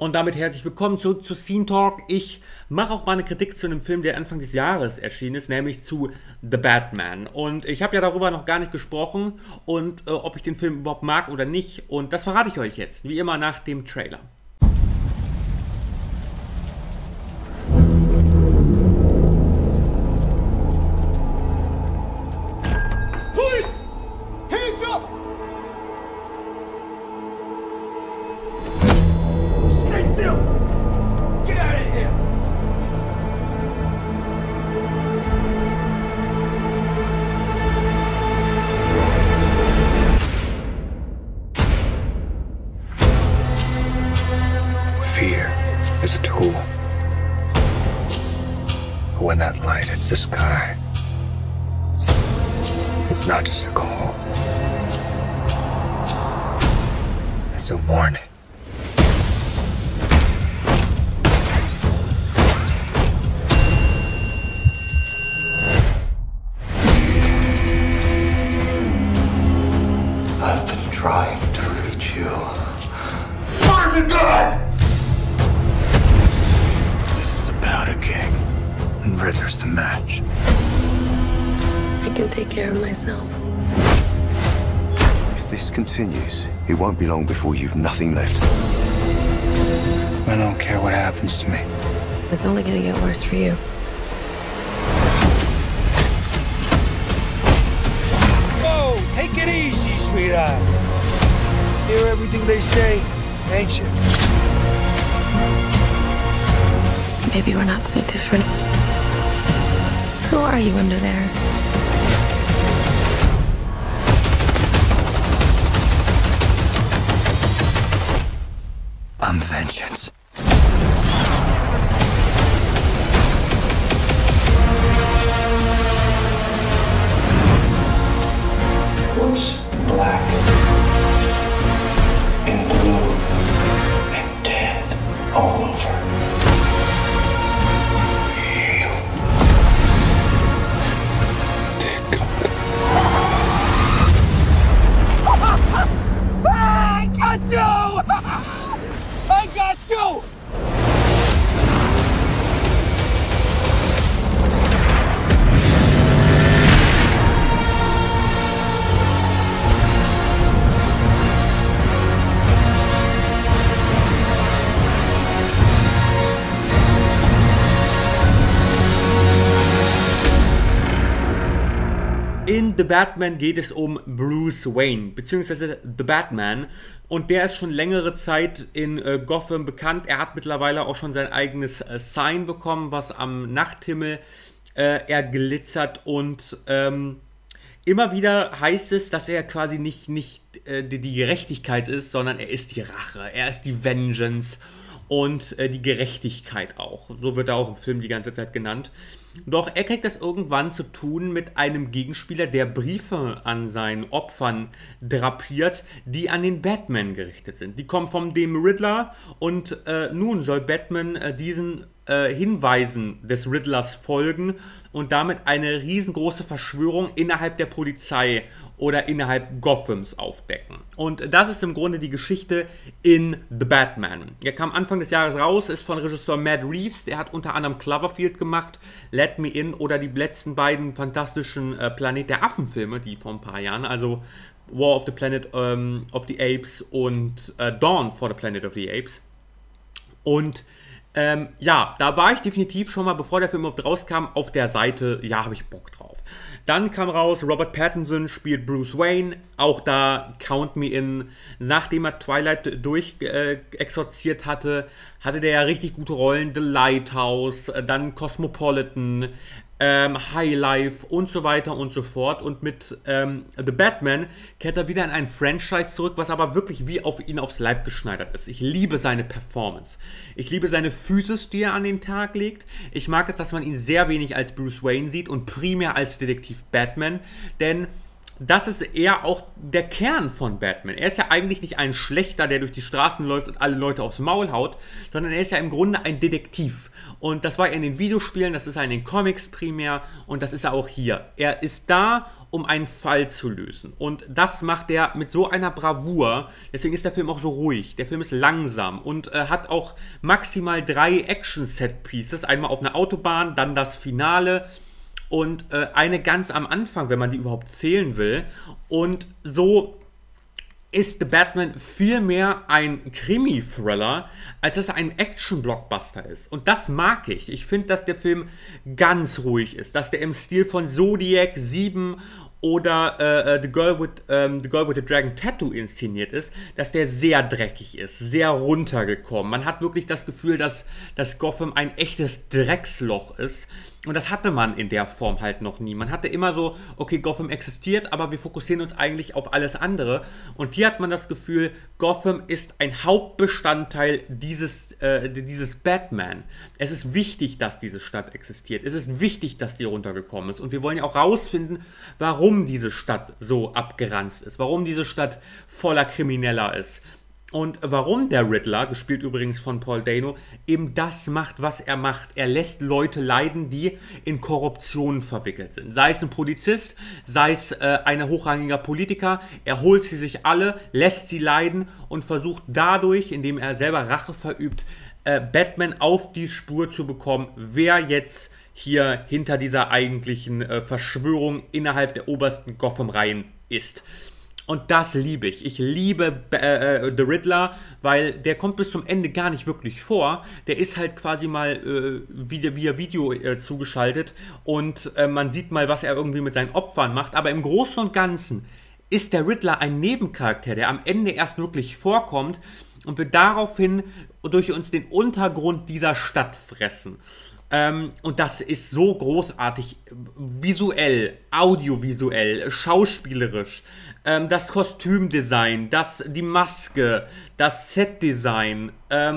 Und damit herzlich willkommen zurück zu Scene Talk. Ich mache auch mal eine Kritik zu einem Film, der Anfang des Jahres erschienen ist, nämlich zu The Batman. Und ich habe ja darüber noch gar nicht gesprochen und ob ich den Film überhaupt mag oder nicht. Und das verrate ich euch jetzt, wie immer nach dem Trailer. Police! Hands up! Stay still! Get out of here! Fear is a tool. But when that light hits the sky, it's not just a call. It's a warning. I've been trying to reach you. Find the gun! This is a powder keg, and Riddler's the match. I can take care of myself. If this continues, it won't be long before you've nothing left. I don't care what happens to me. It's only gonna get worse for you. Whoa, take it easy, sweetheart. Hear everything they say, ain't you? Maybe we're not so different. Who are you under there? I'm vengeance. What's black and blue and dead all over? You. Dear God. I got you! I got you! In The Batman geht es um Bruce Wayne, beziehungsweise The Batman. Und der ist schon längere Zeit in Gotham bekannt. Er hat mittlerweile auch schon sein eigenes Sign bekommen, was am Nachthimmel erglitzert. Und immer wieder heißt es, dass er quasi nicht die Gerechtigkeit ist, sondern er ist die Rache, er ist die Vengeance und die Gerechtigkeit auch. So wird er auch im Film die ganze Zeit genannt. Doch er kriegt das irgendwann zu tun mit einem Gegenspieler, der Briefe an seinen Opfern drapiert, die an den Batman gerichtet sind. Die kommen vom dem Riddler und nun soll Batman diesen Hinweisen des Riddlers folgen und damit eine riesengroße Verschwörung innerhalb der Polizei oder innerhalb Gothams aufdecken. Und das ist im Grunde die Geschichte in The Batman. Er kam Anfang des Jahres raus, ist von Regisseur Matt Reeves, der hat unter anderem Cloverfield gemacht, Let Me In oder die letzten beiden fantastischen Planet der Affen-Filme, die vor ein paar Jahren, also War of the Planet of the Apes und Dawn for the Planet of the Apes. Und ja, da war ich definitiv schon mal, bevor der Film überhaupt rauskam, auf der Seite, ja, habe ich Bock drauf. Dann kam raus, Robert Pattinson spielt Bruce Wayne, auch da Count Me In. Nachdem er Twilight durchexorziert hatte, hatte der ja richtig gute Rollen, The Lighthouse, dann Cosmopolitan, High Life und so weiter und so fort. Und mit The Batman kehrt er wieder in ein Franchise zurück, was aber wirklich wie auf ihn aufs Leib geschneidert ist. Ich liebe seine Performance. Ich liebe seine Physis, die er an den Tag legt. Ich mag es, dass man ihn sehr wenig als Bruce Wayne sieht und primär als Detektiv Batman. Denn das ist eher auch der Kern von Batman. Er ist ja eigentlich nicht ein Schlechter, der durch die Straßen läuft und alle Leute aufs Maul haut, sondern er ist ja im Grunde ein Detektiv. Und das war er in den Videospielen, das ist er in den Comics primär und das ist er auch hier. Er ist da, um einen Fall zu lösen. Und das macht er mit so einer Bravour. Deswegen ist der Film auch so ruhig. Der Film ist langsam und hat auch maximal 3 Action-Set-Pieces. Einmal auf einer Autobahn, dann das Finale und eine ganz am Anfang, wenn man die überhaupt zählen will. Und so ist The Batman viel mehr ein Krimi-Thriller, als dass er ein Action-Blockbuster ist. Und das mag ich. Ich finde, dass der Film ganz ruhig ist, dass der im Stil von Zodiac, 7 oder the Girl with the Dragon Tattoo inszeniert ist, dass der sehr dreckig ist, sehr runtergekommen. Man hat wirklich das Gefühl, dass Gotham ein echtes Drecksloch ist. Und das hatte man in der Form halt noch nie. Man hatte immer so, okay, Gotham existiert, aber wir fokussieren uns eigentlich auf alles andere. Und hier hat man das Gefühl, Gotham ist ein Hauptbestandteil dieses Batman. Es ist wichtig, dass diese Stadt existiert. Es ist wichtig, dass die runtergekommen ist. Und wir wollen ja auch rausfinden, warum diese Stadt so abgeranzt ist. Warum diese Stadt voller Krimineller ist. Und warum der Riddler, gespielt übrigens von Paul Dano, eben das macht, was er macht. Er lässt Leute leiden, die in Korruption verwickelt sind. Sei es ein Polizist, sei es ein hochrangiger Politiker. Er holt sie sich alle, lässt sie leiden und versucht dadurch, indem er selber Rache verübt, Batman auf die Spur zu bekommen, wer jetzt hier hinter dieser eigentlichen Verschwörung innerhalb der obersten Gotham-Reihen ist. Und das liebe ich. Ich liebe The Riddler, weil der kommt bis zum Ende gar nicht wirklich vor. Der ist halt quasi mal via Video zugeschaltet und man sieht mal, was er irgendwie mit seinen Opfern macht. Aber im Großen und Ganzen ist der Riddler ein Nebencharakter, der am Ende erst wirklich vorkommt und wir daraufhin durch uns den Untergrund dieser Stadt fressen. Und das ist so großartig, visuell, audiovisuell, schauspielerisch. Das Kostümdesign, die Maske, das Setdesign,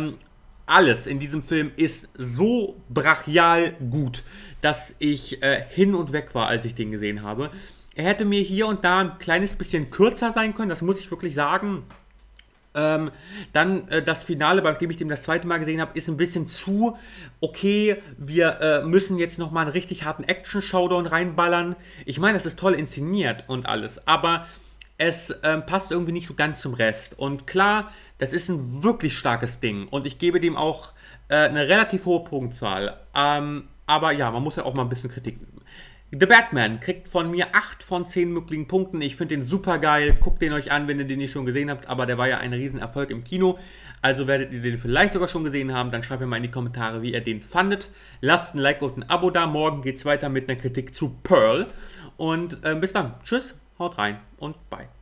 alles in diesem Film ist so brachial gut, dass ich hin und weg war, als ich den gesehen habe. Er hätte mir hier und da ein kleines bisschen kürzer sein können, das muss ich wirklich sagen. Dann das Finale, bei dem ich den das zweite Mal gesehen habe, ist ein bisschen zu, okay, wir müssen jetzt nochmal einen richtig harten Action-Showdown reinballern. Ich meine, das ist toll inszeniert und alles, aber es passt irgendwie nicht so ganz zum Rest. Und klar, das ist ein wirklich starkes Ding und ich gebe dem auch eine relativ hohe Punktzahl. Aber ja, man muss ja auch mal ein bisschen Kritik üben. The Batman kriegt von mir 8 von 10 möglichen Punkten. Ich finde den super geil. Guckt den euch an, wenn ihr den nicht schon gesehen habt. Aber der war ja ein Riesenerfolg im Kino. Also werdet ihr den vielleicht sogar schon gesehen haben. Dann schreibt mir mal in die Kommentare, wie ihr den fandet. Lasst ein Like und ein Abo da. Morgen geht es weiter mit einer Kritik zu Pearl. Und bis dann. Tschüss, haut rein und bye.